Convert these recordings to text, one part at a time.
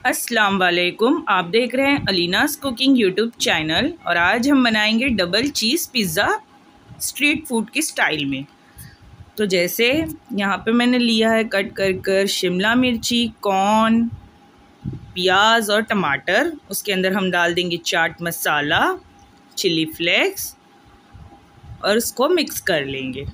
अस्सलाम वालेकुम। आप देख रहे हैं अलीनास कुकिंग यूट्यूब चैनल और आज हम बनाएंगे double cheese pizza street food की स्टाइल में। तो जैसे यहाँ पे मैंने लिया है कट कर शिमला मिर्ची, कॉर्न, प्याज और टमाटर। उसके अंदर हम डाल देंगे चाट मसाला, चिली फ्लेक्स और उसको मिक्स कर लेंगे।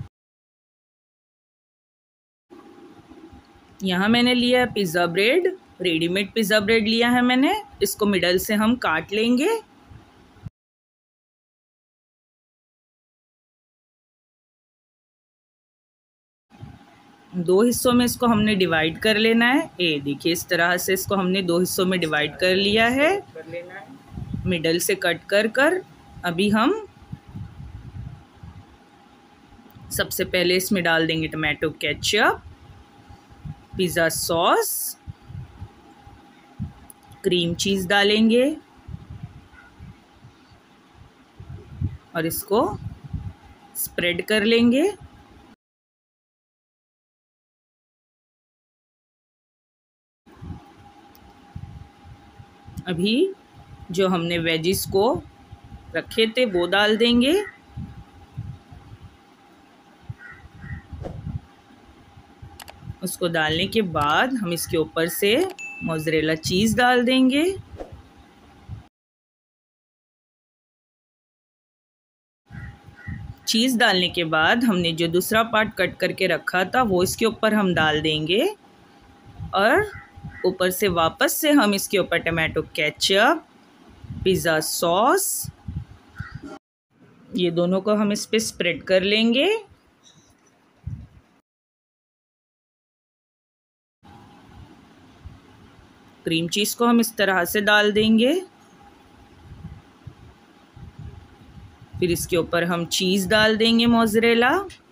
यहाँ मैंने लिया है pizza bread, readymade pizza bread लिया है मैंने। इसको मिडल से हम काट लेंगे। दो हिस्सों में इसको हमने डिवाइड कर लेना है। ये देखिए इस तरह से इसको हमने दो हिस्सों में डिवाइड कर लिया है। मिडल से कट कर अभी हम सबसे पहले इसमें डाल देंगे tomato ketchup, pizza sauce, cream cheese डालेंगे और इसको स्प्रेड कर लेंगे। अभी जो हमने वेजिस को रखे थे वो डाल देंगे। उसको डालने के बाद हम इसके ऊपर से मोज़रेला चीज़ डाल देंगे। चीज़ डालने के बाद हमने जो दूसरा पार्ट कट करके रखा था वो इसके ऊपर हम डाल देंगे और ऊपर से वापस से हम इसके ऊपर टमाटो केचप, पिज़्ज़ा सॉस, ये दोनों को हम इस पे स्प्रेड कर लेंगे। क्रीम चीज़ को हम इस तरह से डाल देंगे। फिर इसके ऊपर हम चीज़ डाल देंगे मोज़रेला,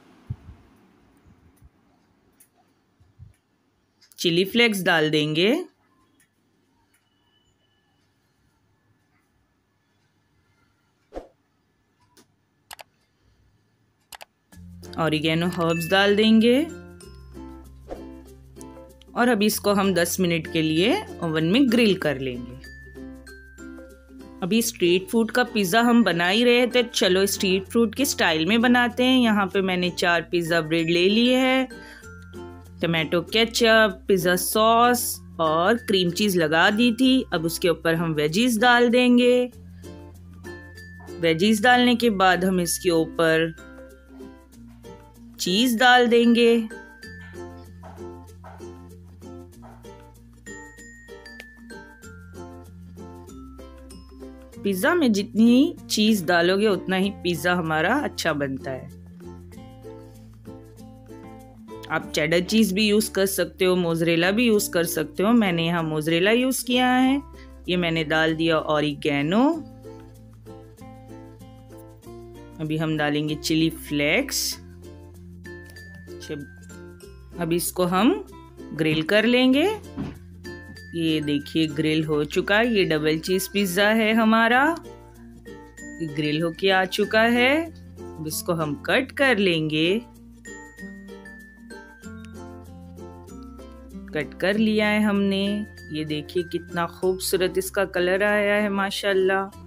चिली फ्लेक्स डाल देंगे, ऑरिगेनो हर्ब्स डाल देंगे और अभी इसको हम 10 मिनट के लिए ओवन में ग्रिल कर लेंगे। अभी स्ट्रीट फूड का पिज़्ज़ा हम बना ही रहे थे, चलो स्ट्रीट फूड की स्टाइल में बनाते हैं। यहाँ पे मैंने 4 पिज़्ज़ा ब्रेड ले लिए हैं, टमाटो केचप, पिज़्ज़ा सॉस और क्रीम चीज़ लगा दी थी। अब उसके ऊपर हम वेजीज डाल देंगे। वेजीज डालने के बाद हम इसके ऊपर चीज़ डाल देंगे। पिज़्ज़ा में जितनी चीज़ डालोगे उतना ही पिज़्ज़ा हमारा अच्छा बनता है। आप चेडर चीज़ भी यूज़ कर सकते हो, मोज़रेला भी यूज़ कर सकते हो। मैंने यहाँ मोज़रेला यूज़ किया है। ये मैंने डाल दिया ऑरिगेनो। अभी हम डालेंगे चिली फ्लेक्स। अभी इसको हम ग्रिल कर लेंगे। ये देखिए ग्रिल हो चुका है। ये डबल चीज़ पिज़्ज़ा है हमारा, ये ग्रिल होके आ चुका है। अब इसको हम कट कर लेंगे। कट कर लिया है हमने। ये देखिए कितना खूबसूरत इसका कलर आया है माशाल्लाह।